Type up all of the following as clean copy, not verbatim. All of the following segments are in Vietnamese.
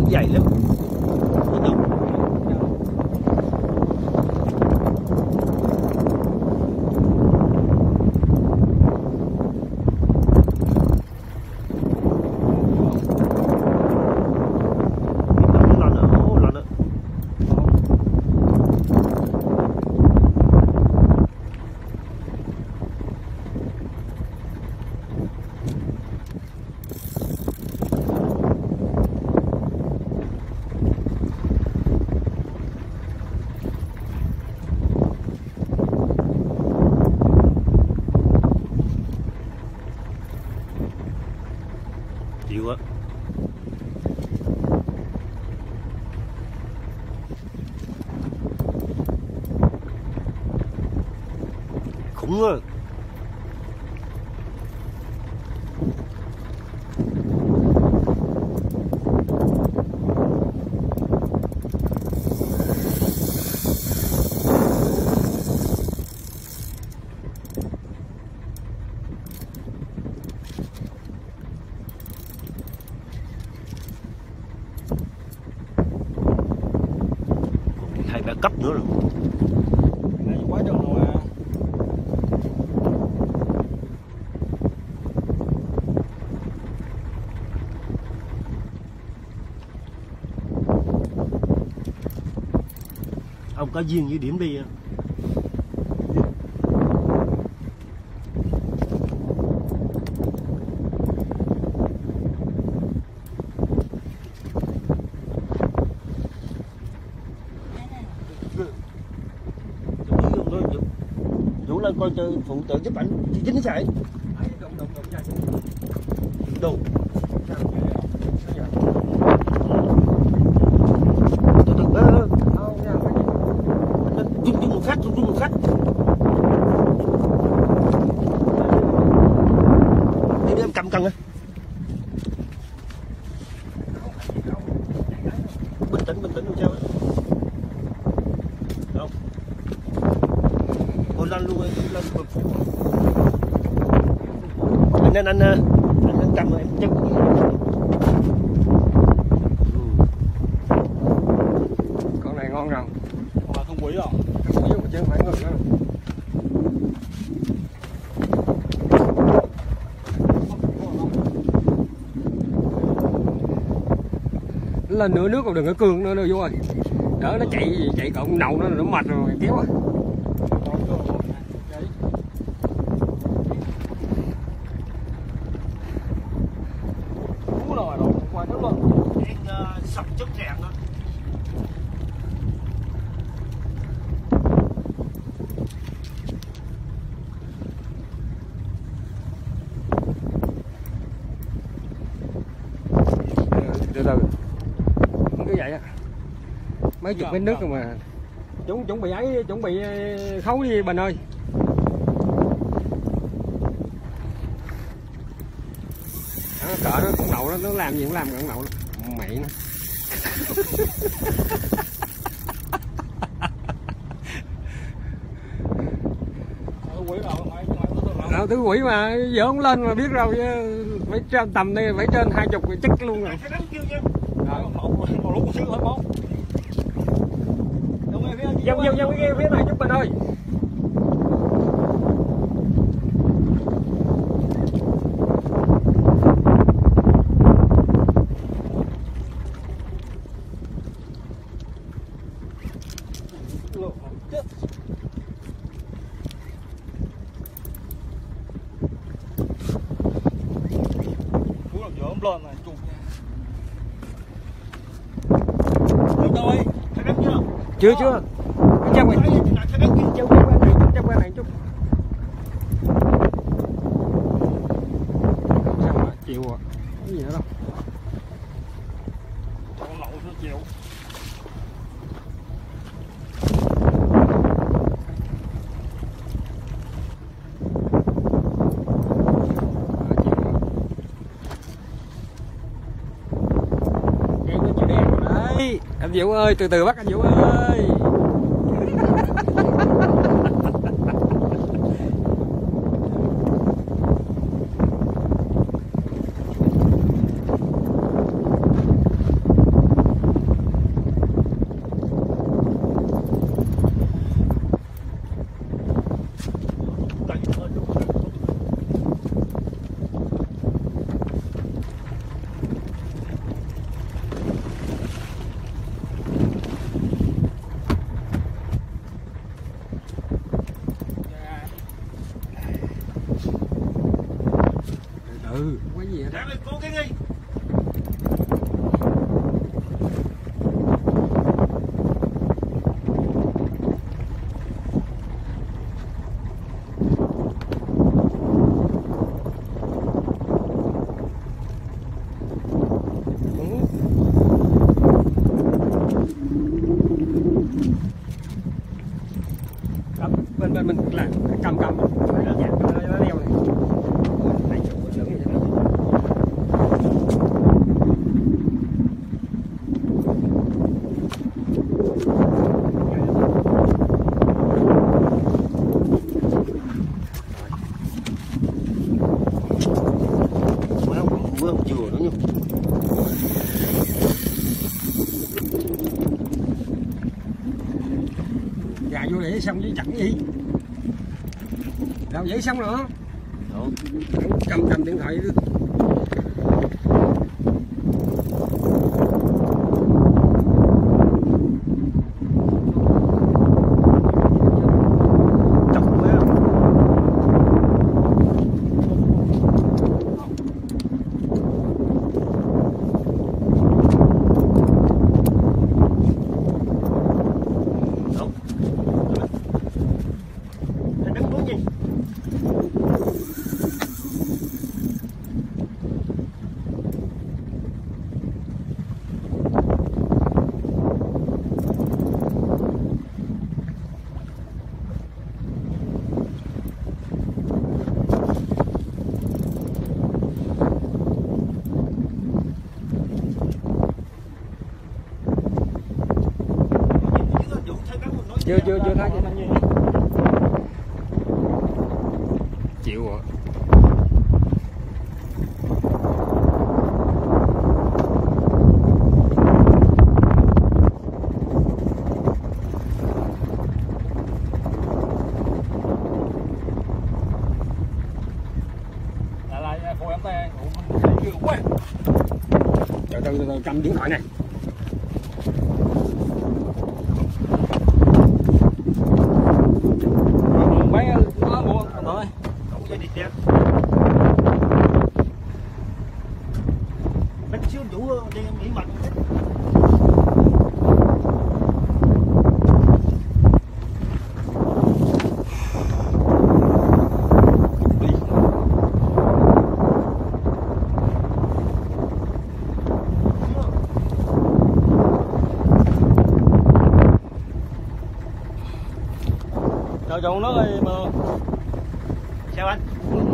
dày lắm. Chịu á. Khủng á. Hai ba cấp nữa rồi. Này quá trời mà. Ông có duyên với điểm đi. Chủ lên coi cho phụ tự giúp ảnh dính chạy. Đồ. Từ từ rung một phát, rung một phát. Đi em cầm cần á. Bình tĩnh không sao á. Không. Ôi lên luôn, lên. Nên anh cầm em chân. Con này ngon rồi. Con là không quý rồi. Không quý chứ không phải ngực nữa. Lên nửa nước còn đừng có cương nữa vô rồi. Đỡ nó chạy cộng nậu nó mệt rồi kéo à. Sập chất rèn đó. Từ từ không cứ vậy á, mấy chục mét nước rồi mà chuẩn bị ấy, chuẩn bị khấu đi Bình ơi. Đó, cỡ nó con đậu nó làm gì cũng làm con đậu mày nó. Thứ quỷ mà giờ không lên mà biết rồi, phải trên tầm đây phải trên 20 chắc luôn rồi. Dông cái phía này chút Bình ơi. Lên này chụp nha. Được đâu ấy, thấy đánh chưa? Chưa. Trong này. Trong này chút. Sao mà chịu à? Cái gì nữa đâu. Con lậu nó chịu. Anh Vũ ơi, từ từ bắt anh Vũ ơi. vậy xong chứ chẳng gì. Làm vậy xong rồi hả? Cầm điện thoại đi. Chưa thấy chịu rồi. Lại phụ em tay chưa quá. Từ cầm điện thoại này. Trời trộn nước ơi mà. Sao anh?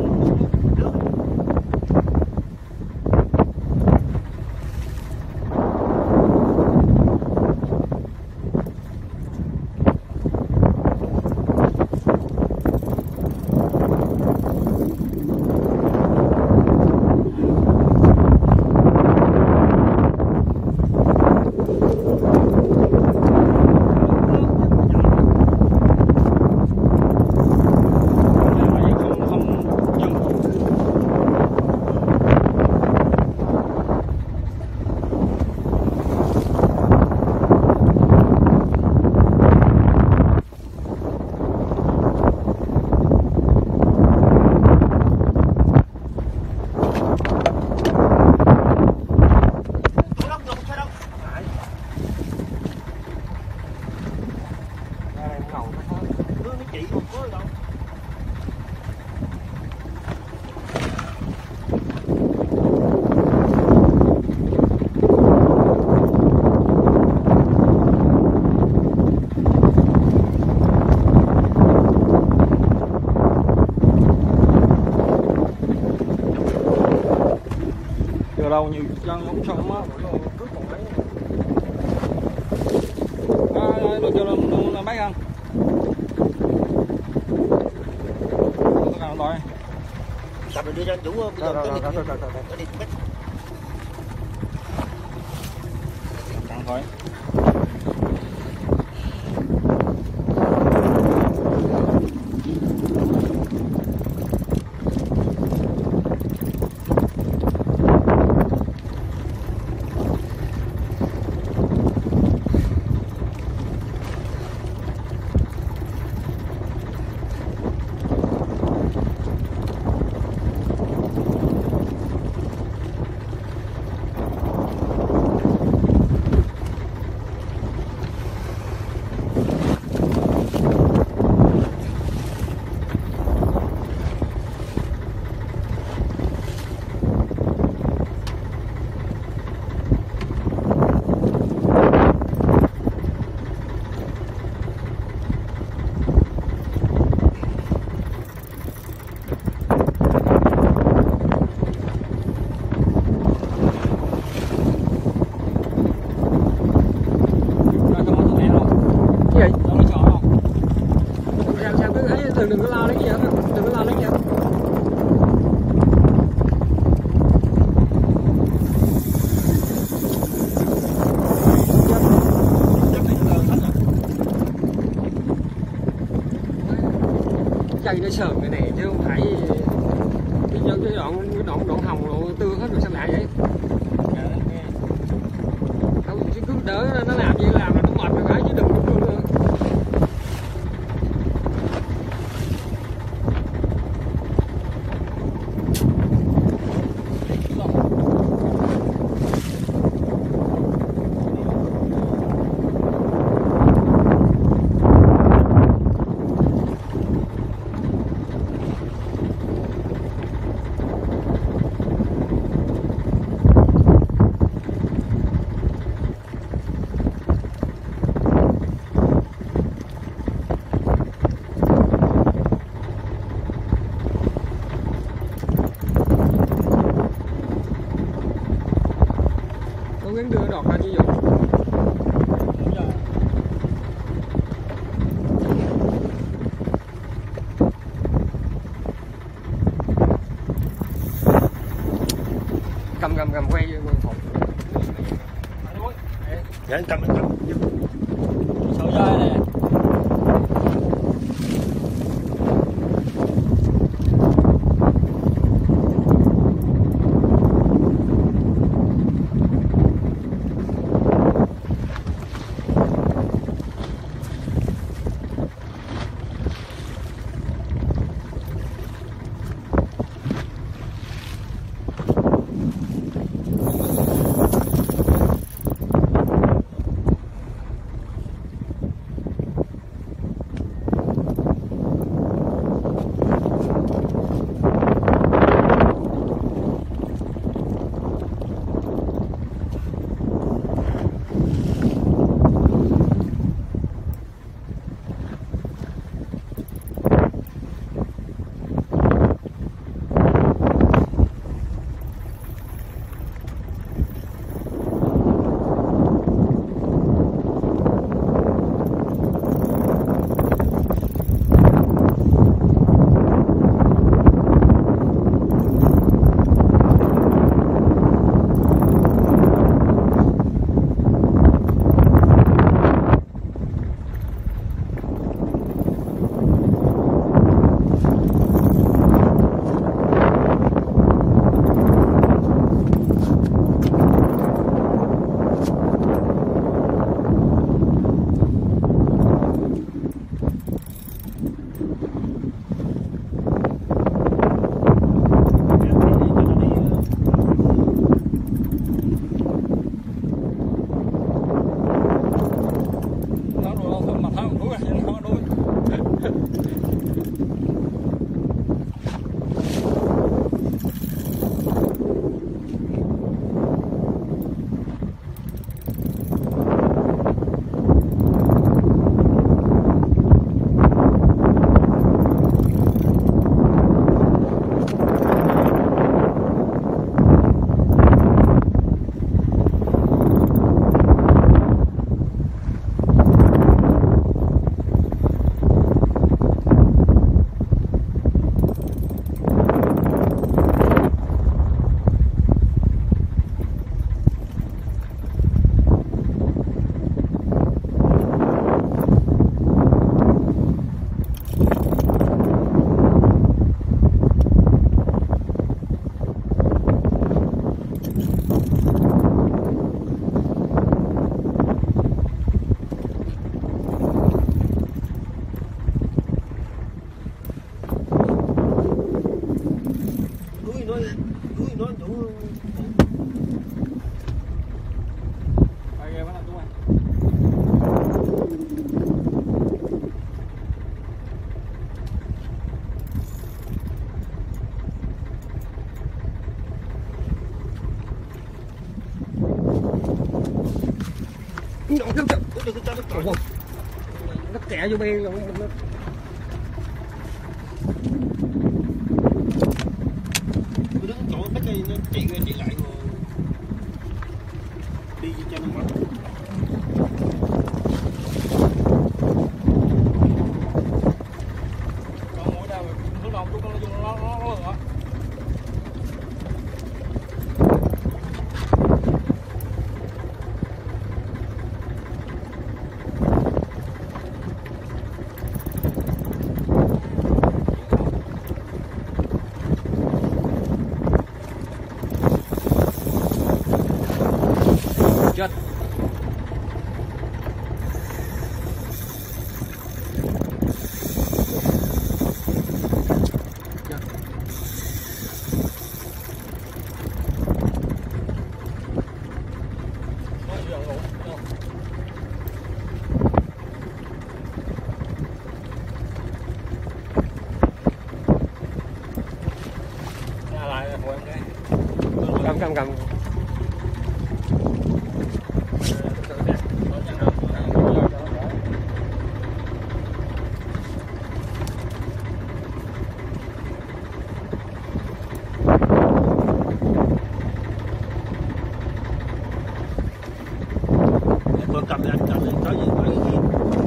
Đâu nhiều chân không xong á. Đồ cho làm bác không? Tôi làm rồi. Tập rồi đưa cho anh chủ bây giờ cái đi bách. Căng thôi. đừng có lao lấy gì hết, đừng có lao lấy gì hết. cây nó sờn cái này chứ không phải cái đoạn hồng độ tươi hết rồi sao lại vậy? Đâu chứ cứ đỡ nó làm vậy làm là nó mệt rồi phải chứ đừng có nữa. Cố gắng đưa đọt ra chứ Dũng. Cầm quay phòng. Dạ cầm. Sợi dây này. Nó kẹ vô bên rồi nó đứng chỗ mấy cây nó chạy ra chạy lại rồi đi cho nó mất. Còn mỗi đâu lúc đầu chúng nó dùng nó hả? chết. Cầm tôi cầm anh cầm thì có gì phải ý.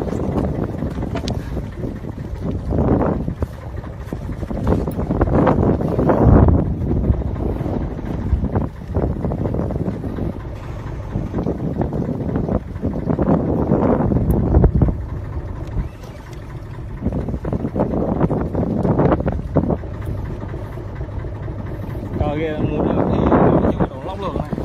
Kia mua được thì đồ lóc lửa này.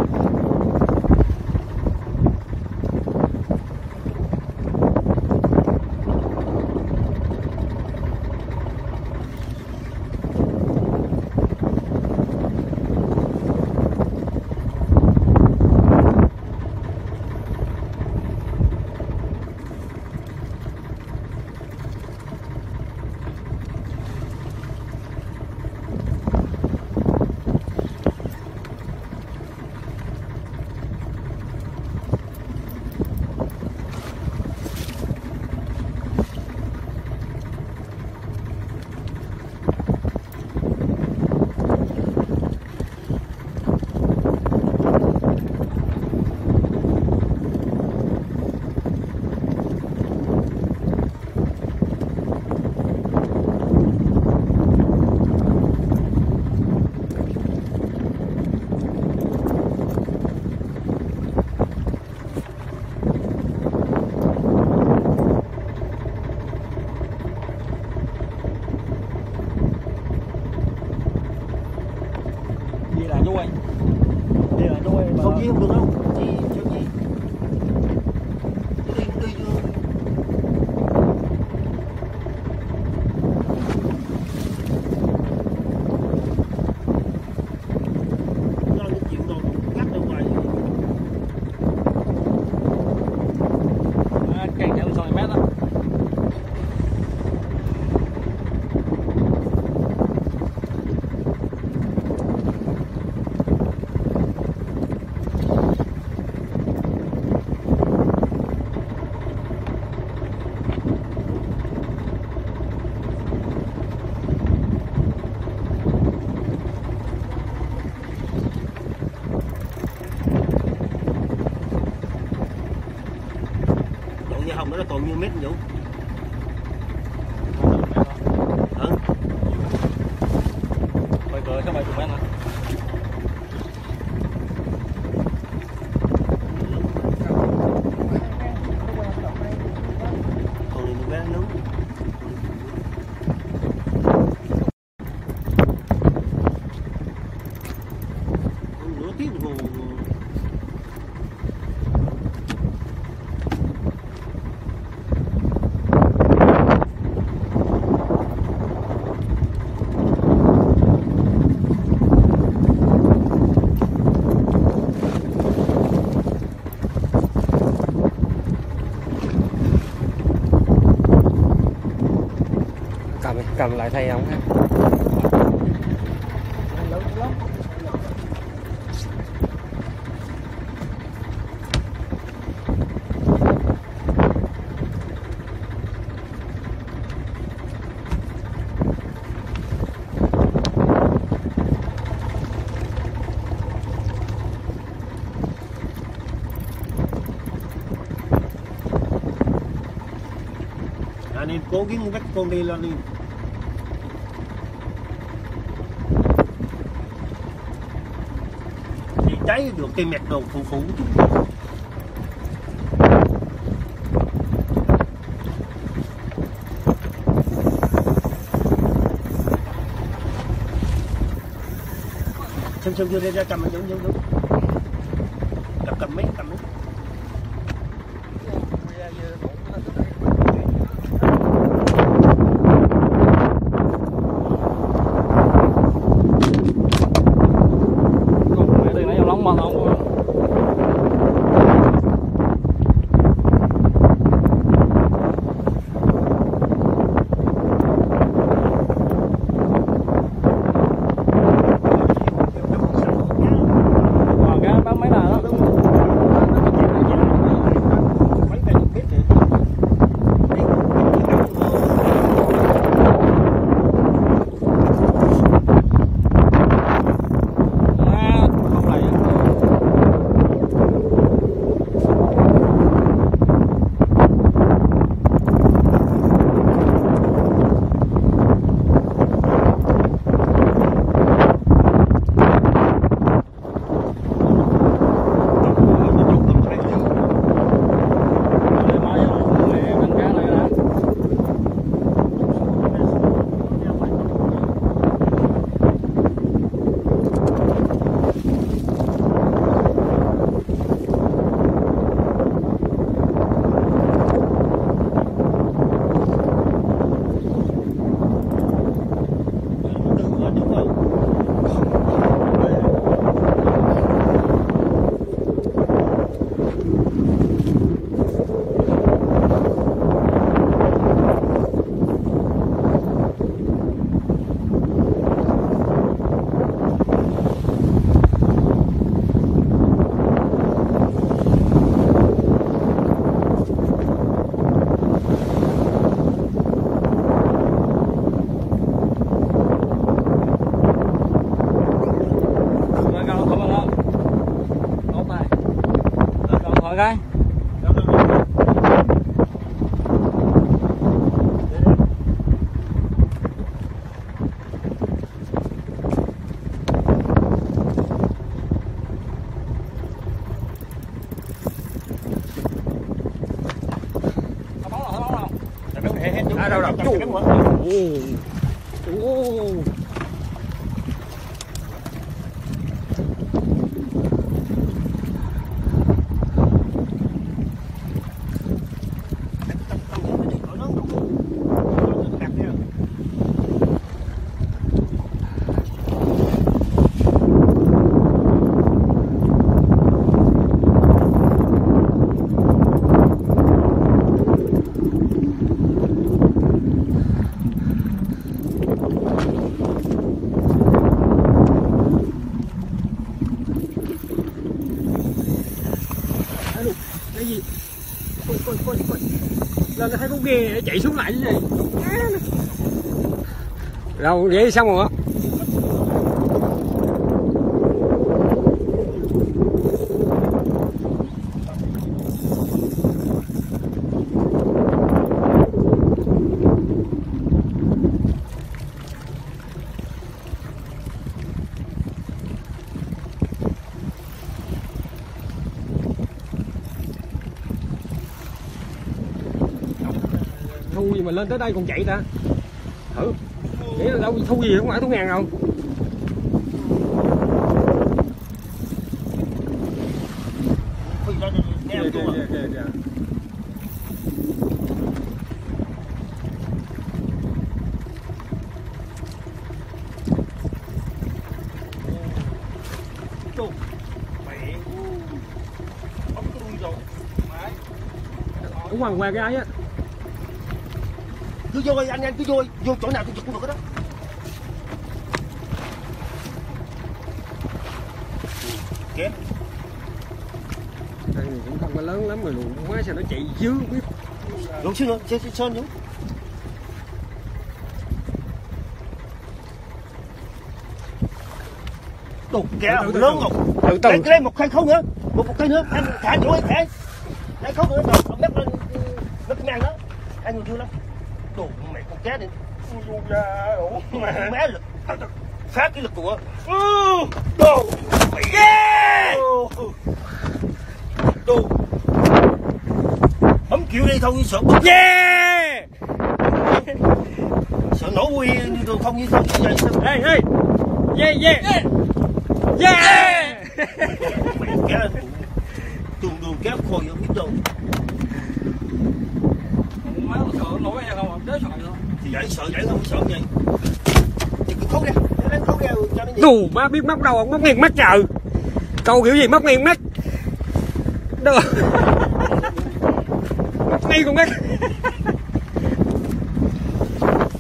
Nuôi đây là nuôi mà Không chi không được đâu, chi cho chi đi vô. Nó cái chuyện đồ cắt đâu ngoài cây chừng 6 mét đó. Hồng nó còn nhiêu mét Vũ? Bây giờ chắc 70 mét rồi. Còn một bé nướng. Nửa tiếng hồ. cầm lại thay ống ha. Anh đi cố gắng vách con đi lên đi. Thì cháy được cây mẹt đồ phụ chút. Xem chưa ra cầm mình đúng. Cặp cầm mấy. Đây nãy lóng mà không. Cái đâu đâu. Cái gì? Coi. Lên thấy con ghe chạy xuống lại như vậy. Đâu vậy xong rồi á. Thu gì mà lên tới đây còn chạy ta? Thử. Nghĩ là đâu thu gì không phải thu ngàn đâu. Kìa. Đúng rồi, qua cái ấy á. Cứ vô anh cứ vô chỗ nào tôi chụp cũng được đó. Kém. Đây cũng không có lớn lắm rồi luôn, má sao nó chạy dưới biết. Lộn xíu nữa, sơn nữa. Đồ kẻ lớn không? Từ. Cái một cây không nữa, một cây nữa, anh thả chỗ ấy thả. Đây không nữa, ông mép lên nó cái ngang đó. Anh người chưa lắm. Đồ mày con cá này. Ui da, má lực. Phát cái lực của. Đồ. Yeah. Đồ. Bấm kiểu đi thôi sợ. Yeah. Sợ nổ quy đồ không như không vậy sao? Hey. Yeah. Mày cá. khôi vô biết đâu. Má sợ nổi ra không, đế sợ thôi. Thì vậy không sợ gì. Thì cứ khấu ra, nó khấu ra cho nó nhẹ. Đủ má biết móc đâu, móc nghiêng mắt chờ. Câu kiểu gì móc nghiêng mắt. Được. Móc ngay con mắt.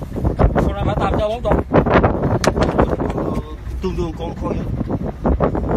Con này phải tạm cho 4 tuần. Tương đương con khôi.